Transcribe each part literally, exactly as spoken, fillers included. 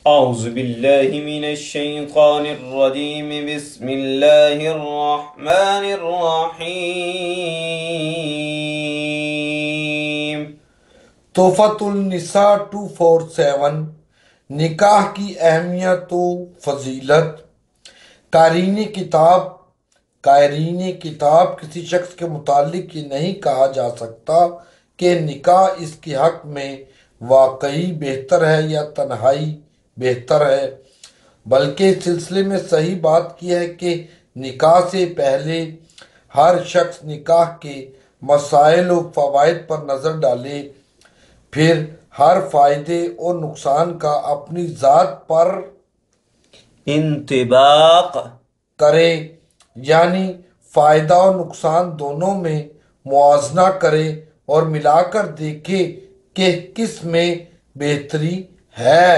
اعوذ باللہ من الشیطان الرجیم بسم اللہ الرحمن الرحیم۔ تحفۃ النساء ٹو فور سیون، نکاح کی اہمیت و فضیلت۔ قارئین کتاب قارئین کتاب کسی شخص کے متعلق یہ نہیں کہا جا سکتا کہ نکاح اس کے حق میں واقعی بہتر ہے یا تنہائی بہتر ہے، بلکہ اس سلسلے میں صحیح بات یہ ہے کہ نکاح سے پہلے ہر شخص نکاح کے مسائل و فوائد پر نظر ڈالے، پھر ہر فائدے اور نقصان کا اپنی ذات پر انطباق کرے، یعنی فائدہ اور نقصان دونوں میں موازنہ کرے اور ملا کر دیکھے کہ کس میں بہتری ہے۔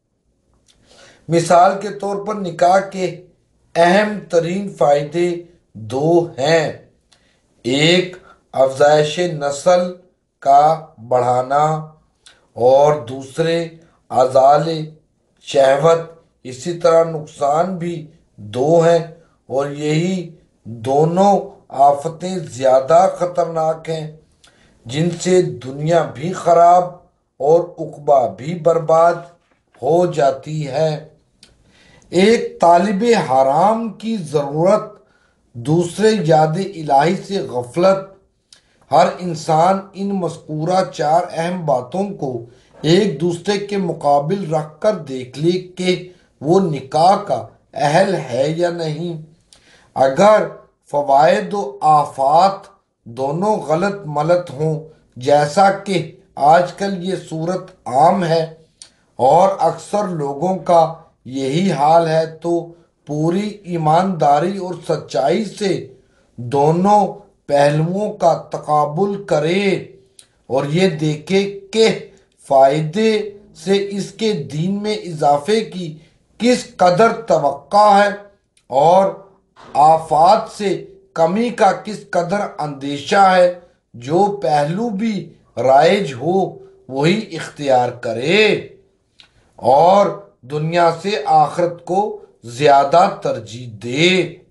مثال کے طور پر نکاح کے اہم ترین فائدے دو ہیں: ایک، افزائش نسل کا بڑھانا، اور دوسرے، ازالہ شہوت۔ اسی طرح نقصان بھی دو ہیں، اور یہی دونوں آفتیں زیادہ خطرناک ہیں جن سے دنیا بھی خراب اور عقبہ بھی برباد ہو جاتی ہے۔ ایک طالب حرام کی ضرورت، دوسرے یاد الہی سے غفلت۔ ہر انسان ان مذکورہ چار اہم باتوں کو ایک دوسرے کے مقابل رکھ کر دیکھ لے کہ وہ نکاح کا اہل ہے یا نہیں۔ اگر فوائد و آفات دونوں غلط ملت ہوں، جیسا کہ آج کل یہ صورت عام ہے اور اکثر لوگوں کا یہی حال ہے، تو پوری ایمانداری اور سچائی سے دونوں پہلوؤں کا تقابل کرے اور یہ دیکھے کہ فائدے سے اس کے دین میں اضافے کی کس قدر توقع ہے اور آفات سے کمی کا کس قدر اندیشہ ہے، جو پہلو بھی رائج ہو وہی اختیار کرے اور دنیا سے آخرت کو زیادہ ترجیح دے۔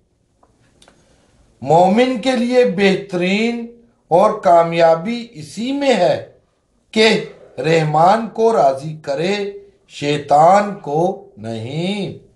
مومن کے لیے بہترین اور کامیابی اسی میں ہے کہ رحمان کو راضی کرے، شیطان کو نہیں۔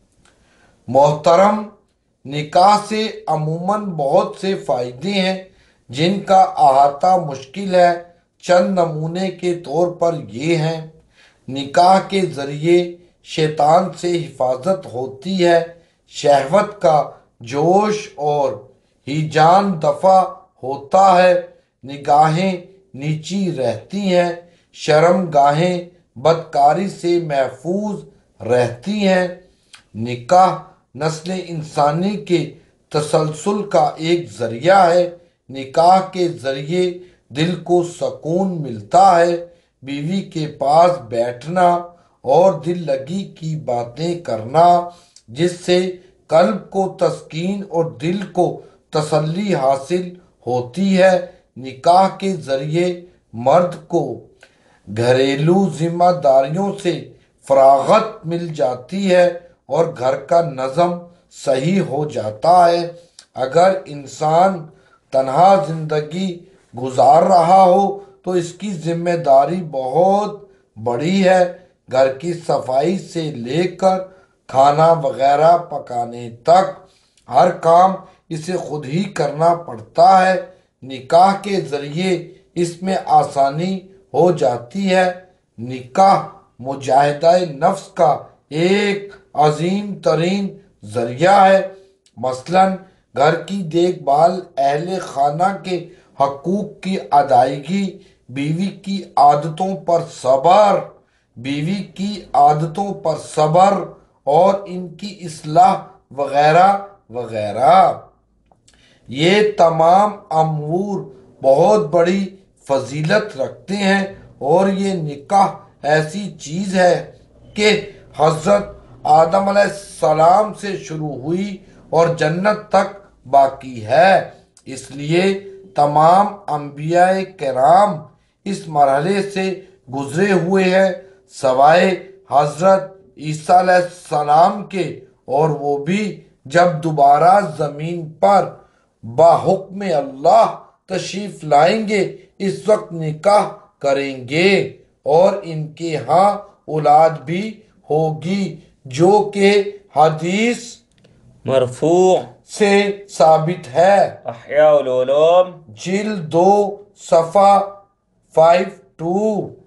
محترم، نکاح سے عموماً بہت سے فائدے ہیں جن کا احاطہ مشکل ہے۔ چند نمونے کے طور پر یہ ہیں: نکاح کے ذریعے شیطان سے حفاظت ہوتی ہے، شہوت کا جوش اور ہیجان دفع ہوتا ہے، نگاہیں نیچی رہتی ہیں، شرم گاہیں بدکاری سے محفوظ رہتی ہیں۔ نکاح نسل انسانی کے تسلسل کا ایک ذریعہ ہے۔ نکاح کے ذریعے دل کو سکون ملتا ہے، بیوی کے پاس بیٹھنا اور دل لگی کی باتیں کرنا، جس سے قلب کو تسکین اور دل کو تسلی حاصل ہوتی ہے۔ نکاح کے ذریعے مرد کو گھریلو ذمہ داریوں سے فراغت مل جاتی ہے اور گھر کا نظم صحیح ہو جاتا ہے۔ اگر انسان تنہا زندگی گزار رہا ہو تو اس کی ذمہ داری بہت بڑی ہے، گھر کی صفائی سے لے کر کھانا وغیرہ پکانے تک ہر کام اسے خود ہی کرنا پڑتا ہے۔ نکاح کے ذریعے اس میں آسانی ہو جاتی ہے۔ نکاح مجاہدہ نفس کا ایک عظیم ترین ذریعہ ہے۔ مثلاً گھر کی دیکھ بھال، اہل خانہ کے حقوق کی ادائیگی، بیوی کی عادتوں پر صبر بیوی کی عادتوں پر صبر اور ان کی اصلاح وغیرہ وغیرہ۔ یہ تمام امور بہت بڑی فضیلت رکھتے ہیں اور یہ نکاح ایسی چیز ہے کہ حضرت آدم علیہ السلام سے شروع ہوئی اور جنت تک باقی ہے۔ اس لیے تمام انبیاء کرام اس مرحلے سے گزرے ہوئے ہیں، سوائے حضرت عیسیٰ علیہ السلام کے، اور وہ بھی جب دوبارہ زمین پر بحکم اللہ تشریف لائیں گے اس وقت نکاح کریں گے، اور ان کے ہاں اولاد بھی ہوگی، جو کہ حدیث مرفوع سے ثابت ہے۔ احیاء العلوم جلد دو صفحہ فائیو ٹو۔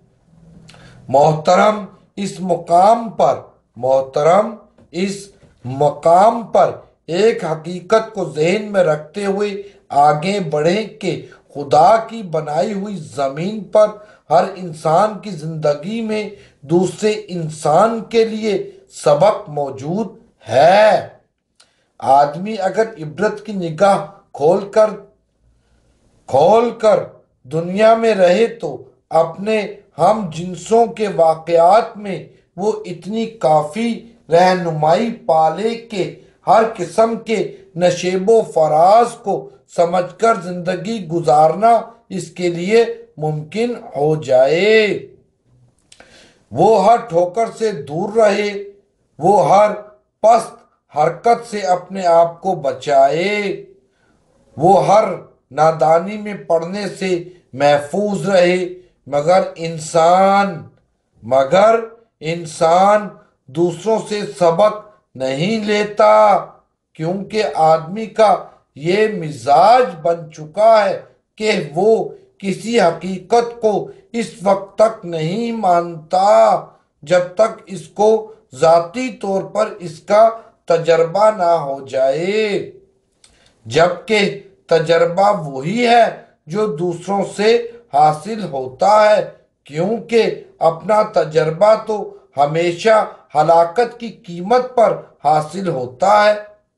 محترم اس مقام پر محترم اس مقام پر ایک حقیقت کو ذہن میں رکھتے ہوئے آگے بڑھیں کہ خدا کی بنائی ہوئی زمین پر ہر انسان کی زندگی میں دوسرے انسان کے لیے سبق موجود ہے۔ آدمی اگر عبرت کی نگاہ کھول کر کھول کر دنیا میں رہے تو اپنے ہم جنسوں کے واقعات میں وہ اتنی کافی رہنمائی پالے کہ ہر قسم کے نشیب و فراز کو سمجھ کر زندگی گزارنا اس کے لیے ممکن ہو جائے۔ وہ ہر ٹھوکر سے دور رہے، وہ ہر پست حرکت سے اپنے آپ کو بچائے، وہ ہر نادانی میں پڑنے سے محفوظ رہے، مگر انسان مگر انسان دوسروں سے سبق نہیں لیتا، کیونکہ آدمی کا یہ مزاج بن چکا ہے کہ وہ کسی حقیقت کو اس وقت تک نہیں مانتا جب تک اس کو ذاتی طور پر اس کا تجربہ نہ ہو جائے، جبکہ تجربہ وہی ہے جو دوسروں سے حاصل ہوتا ہے، کیونکہ اپنا تجربہ تو ہمیشہ ہلاکت کی قیمت پر حاصل ہوتا ہے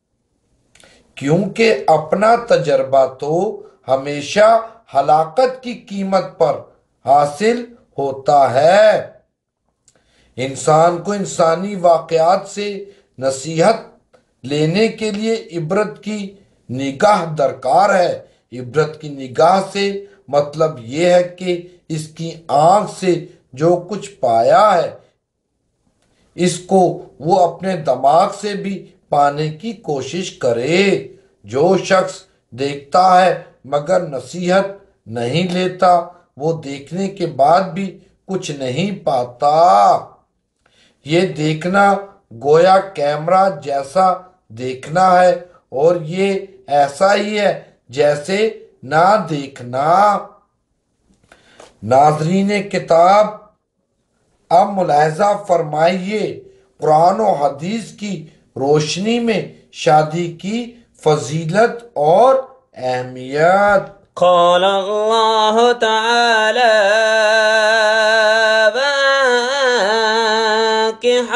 کیونکہ اپنا تجربہ تو ہمیشہ ہلاکت کی قیمت پر حاصل ہوتا ہے۔ انسان کو انسانی واقعات سے نصیحت لینے کے لیے عبرت کی نگاہ درکار ہے۔ عبرت کی نگاہ سے مطلب یہ ہے کہ اس کی آنکھ سے جو کچھ پایا ہے اس کو وہ اپنے دماغ سے بھی پانے کی کوشش کرے۔ جو شخص دیکھتا ہے مگر نصیحت نہیں لیتا وہ دیکھنے کے بعد بھی کچھ نہیں پاتا۔ یہ دیکھنا گویا کیمرہ جیسا دیکھنا ہے، اور یہ ایسا ہی ہے جیسے نہ دیکھنا۔ ناظرین کتاب، اب ملاحظہ فرمائیے قرآن و حدیث کی روشنی میں شادی کی فضیلت اور اہمیت۔ قال اللہ تعالی وانكحوا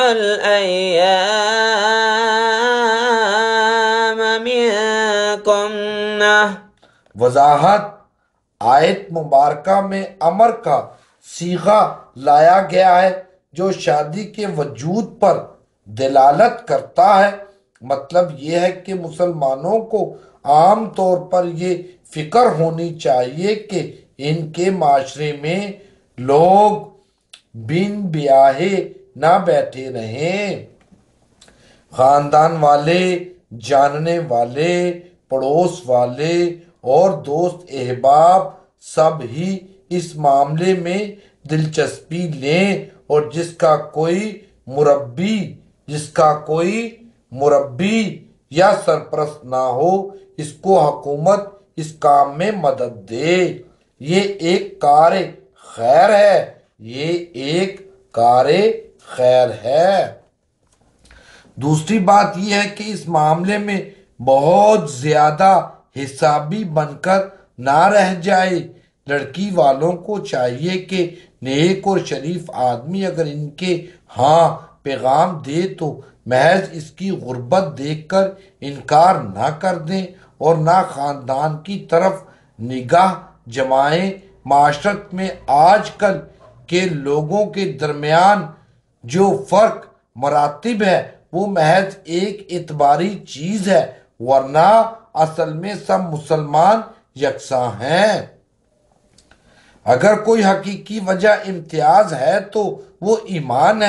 الأيام منكن۔ وضاحت: آیت مبارکہ میں امر کا صیغہ لایا گیا ہے جو شادی کے وجود پر دلالت کرتا ہے۔ مطلب یہ ہے کہ مسلمانوں کو عام طور پر یہ فکر ہونی چاہیے کہ ان کے معاشرے میں لوگ بن بیاہے نہ بیٹھے رہیں۔ خاندان والے، جاننے والے، پڑوس والے اور دوست احباب سب ہی اس معاملے میں دلچسپی لیں، اور جس کا کوئی مربی جس کا کوئی مربی یا سرپرست نہ ہو اس کو حکومت اس کام میں مدد دے۔ یہ ایک کار خیر ہے یہ ایک کار خیر ہے۔ دوسری بات یہ ہے کہ اس معاملے میں بہت زیادہ حسابی بن کر نہ رہ جائے۔ لڑکی والوں کو چاہیے کہ نیک اور شریف آدمی اگر ان کے ہاں پیغام دے تو محض اس کی غربت دیکھ کر انکار نہ کر دیں اور نہ خاندان کی طرف نگاہ جمائیں۔ معاشرت میں آج کل کے لوگوں کے درمیان جو فرق مراتب ہے وہ محض ایک اعتباری چیز ہے، ورنہ اصل میں سب مسلمان یکساں ہیں۔ اگر کوئی حقیقی وجہ امتیاز ہے تو وہ ایمان ہے،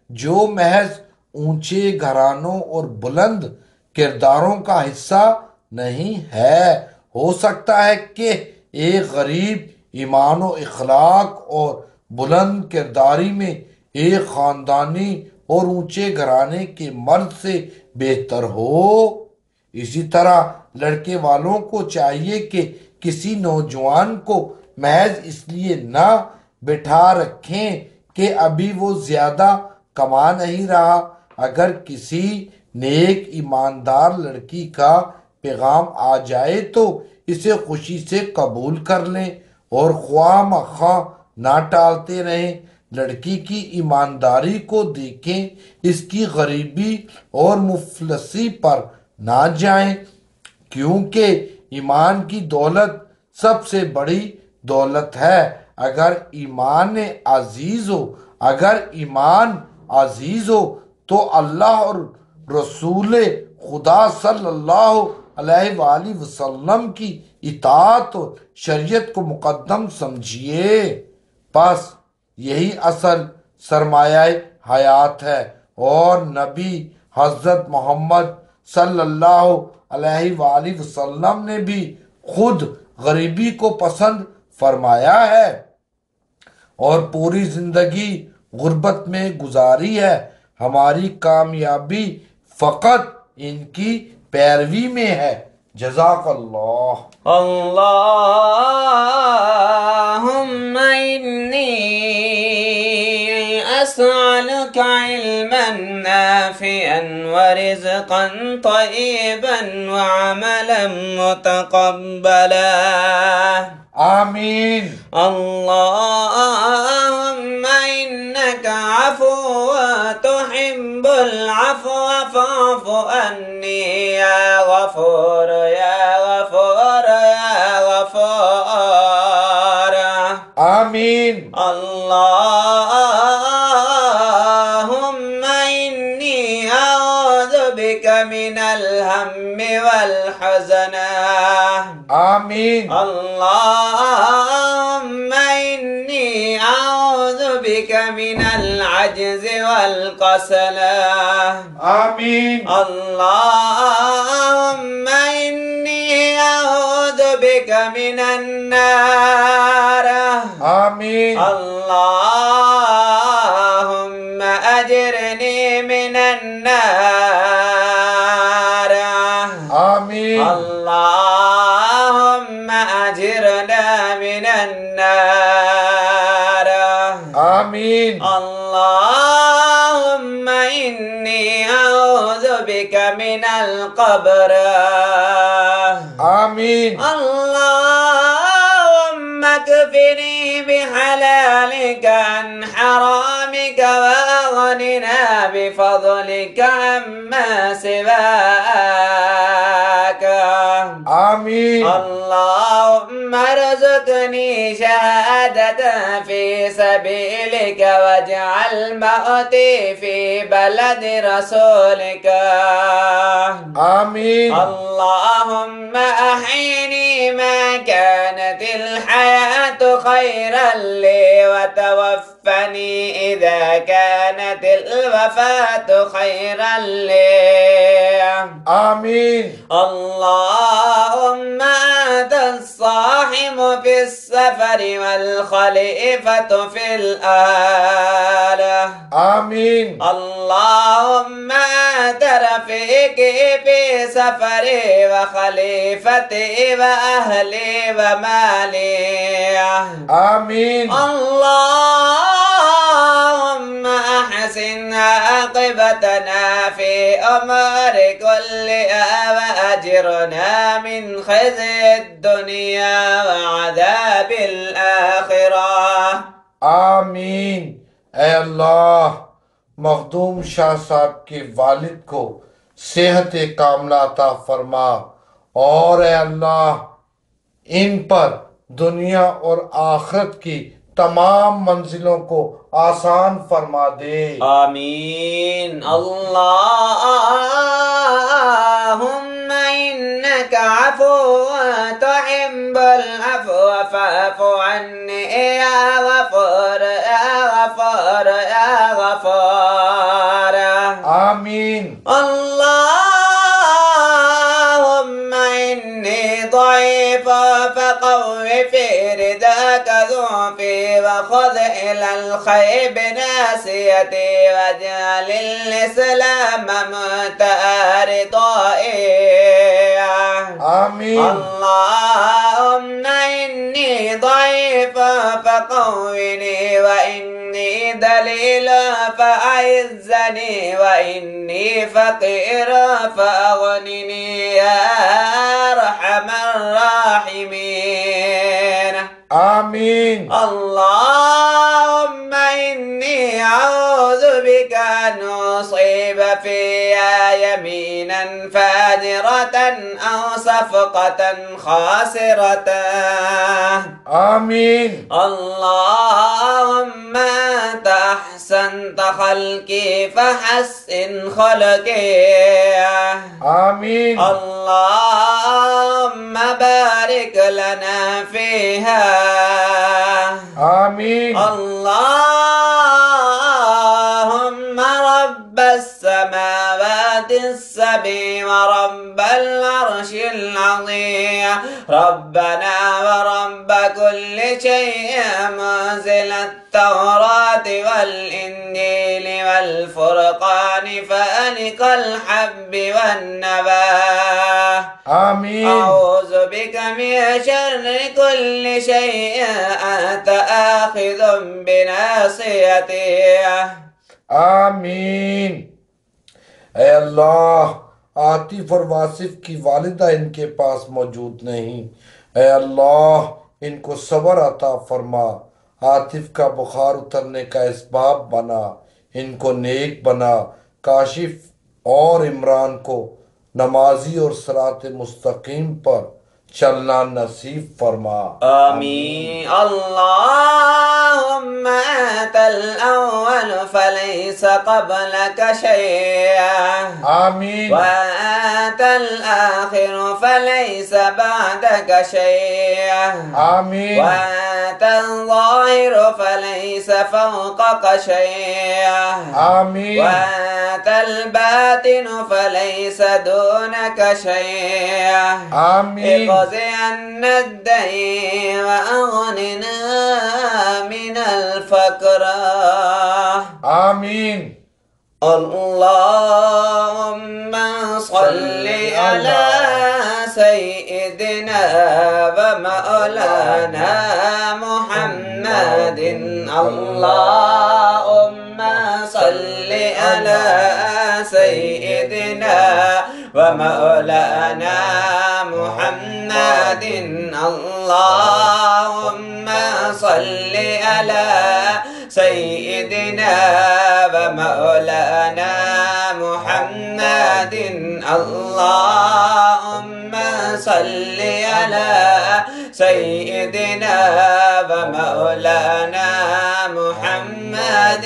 جو محض اونچے گھرانوں اور بلند کرداروں کا حصہ نہیں ہے۔ ہو سکتا ہے کہ ایک غریب ایمان و اخلاق اور بلند کرداری میں ایک خاندانی اور اونچے گھرانے کے مرد سے بہتر ہو۔ اسی طرح لڑکے والوں کو چاہیے کہ کسی نوجوان کو محض اس لیے نہ بٹھا رکھیں کہ ابھی وہ زیادہ کما نہیں رہا، اگر کسی نیک ایماندار لڑکی کا پیغام آ جائے تو اسے خوشی سے قبول کر لیں اور خواہ مخواہ نہ ٹالتے رہیں۔ لڑکی کی ایمانداری کو دیکھیں، اس کی غریبی اور مفلسی پر نہ جائیں، کیونکہ ایمان کی دولت سب سے بڑی دولت ہے۔ اگر ایمان عزیز ہو اگر ایمان عزیز ہو تو اللہ اور رسول خدا صلی اللہ علیہ وآلہ وسلم کی اطاعت اور شریعت کو مقدم سمجھیے۔ بس یہی اصل سرمایہ حیات ہے، اور نبی حضرت محمد صلی اللہ علیہ وآلہ وسلم نے بھی خود غریبی کو پسند فرمایا ہے اور پوری زندگی غربت میں گزاری ہے۔ ہماری کامیابی فقط ان کی پیروی میں ہے۔ جزاک اللہ۔ اللہم انی اسألک علما نافعا ورزقا طیبا وعملا متقبلا۔ آمین۔ اللہم انک عفو تحب العفو فاعف عنی یا غفور یا غفور یا غفور۔ آمین۔ اللہم انی اعوذ بک من الہم والحزن۔ آمین۔ اللہم انی اعوذ بک من العجز والکسل۔ آمین۔ اللہم انی اعوذ بک من النار۔ آمین۔ اللہم اجرنی من النار۔ آمین۔ اللہم اجرنا من النار۔ آمین۔ اللہم انی اعوذ بک من القبر۔ آمین۔ اللہم اکفنی بحلالک عن حرامک واغننا بفضلک عما سواک۔ آمین۔ اللہم ارزقنی شہادت فی سبیلک واجعل موتی فی بلد رسولک۔ آمین۔ اللہم احینی ما كانت الحیات خیرا لی وتوفنی اذا كانت الوفاة خیرا لی۔ آمین۔ اللہم انت الصاحب فی السفر والخلیفة فی الآل۔ آمین۔ اللہم انت رفیقی فی سفری وخلیفتی واہلی ومالی۔ آمین۔ اللہم احسن عاقبتنا فی امور کلها واجرنا من خزي الدنیا وعذاب الآخرہ۔ آمین۔ اے اللہ، مخدوم شاہ صاحب کے والد کو صحت کاملہ عطا فرما، اور اے اللہ ان پر دنیا اور آخرت کی تمام منزلوں کو آسان فرما دے۔ آمین۔ اللہم انک عفو تحب العفو فاعف عنی یا غفور یا غفور یا غفور۔ آمين. اللهم إني ضعيف فقو في رداك ذوفي وخذ إلى الخير بناسيتي واجعل الإسلام متأرضائي. آمين. اللهم إني ضعيف فقوّني وإني دليل فأعزني وإني فقير فأغنني يا أرحم الراحمين. آمين. اللهم إني أعوذ بك أن أصيب فيها يمينا فاجرة أو صفقة خاسرة. آمين. اللهم أنت أحسنت خلقي فحسن خلقي. آمين. اللهم بارك لنا فيها. آمين. اللهم رب السماوات السبع ورب العرش العظيم ربنا ورب كل شيء منزل التوراة والإنجيل والفرقان فألق الحب والنبات. آمين. أعوذ بك من شر كل شيء أنت آخذ بناصيته. आमीन। ऐ अल्लाह, आतिफ और वासिफ की वालिदा इनके पास मौजूद नहीं। ऐ अल्लाह, इनको सब्र अता फरमा, आतिफ का बुखार उतरने का इसबाब बना, इनको नेक बना, काशिफ और इमरान को नमाजी और सरात मुस्तकीम पर चलना नसीब फरमा। आमीन। अल्लाहुम्मा अन्तल अव्वल फलैस क़ब्लक शैअ। आमीन। व अन्तल आखिर फलैस बअदक शैअ। आमीन। व अन्तल ज़ाहिर फलैस फ़ौक़क शैअ। आमीन। व अन्तल बातिन फलैस दूनक शैअ। आमीन। أن الدين وأغننا من الفقر. آمين. اللهم صل على سيدنا ومولانا محمد. اللهم صل على سيدنا ومولانا محمد. اللهم صل على سيدنا ومولانا محمد. اللهم صل على سيدنا ومولانا محمد.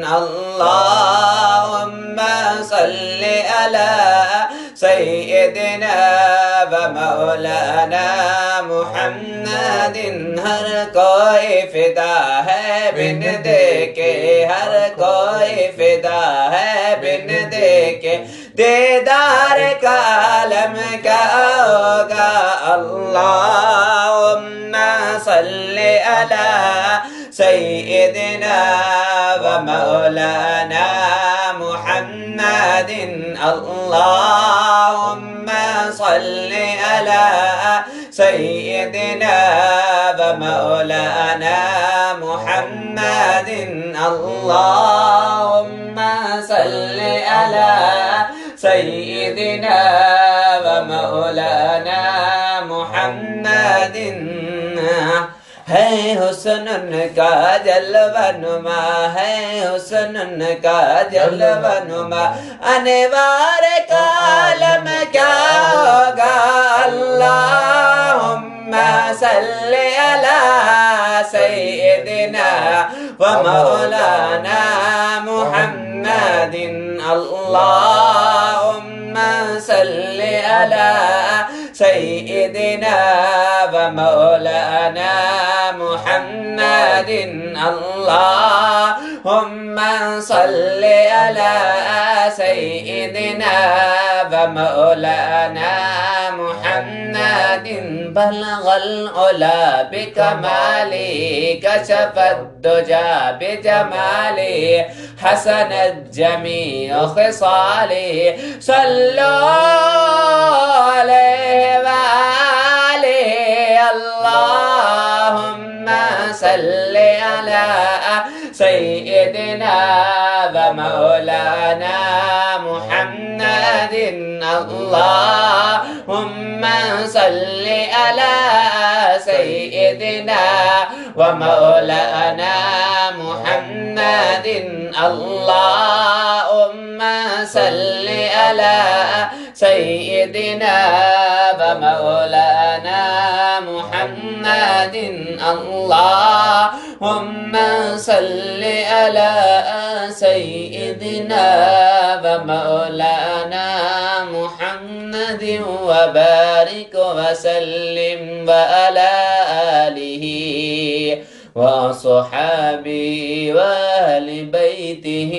اللهم صل على سيدنا ومولانا محمد. हर कोई फिदा है बिन देखे, हर कोई फिदा है बिन देखे, दीदार का आलम क्या होगा। अल्लाहुम्मा सल्ली अला सय्यिदिना व मौलाना मुहम्मदिन। अल्लाहुम्मा सल्ली अला सय्यिदिना व मौलाना मुहम्मदिन। अल्लाहुम्मा सल्ली अला सय्यिदिना व मौलाना मुहम्मदिन। है हुस्न उनका जलवा नुमा, है हुस्न उनका जलवा नुमा, अनवार का आलम क्या होगा। अल्लाहुम्मा सल्ली अला सय्यिदिना व मौलाना मुहम्मदिन। अल्लाहुम्मा सल्ली अला सय्यिदिना व मौलाना मुहम्मदिन। अल्लाहुम्मा सल्ली अला سيدنا ومولانا محمد بلغ العلا بكماله كشف الدجى بجماله حسنت جميع خصاله صلوا عليه وآله اللهم صل على سيدنا ومولانا محمد اللهم صل على سيدنا ومولانا محمد اللهم صل على سيدنا ومولانا محمد اللهم صل على سيدنا ومولانا محمد وبارك وسلم وعلى آله وصحابه وأهل بيته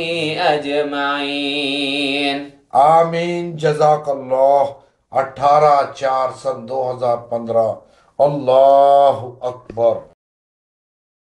أجمعين आमीन। जज़ाकल्लाह। अठारह चार सन दो हजार पंद्रह। अल्लाह अकबर।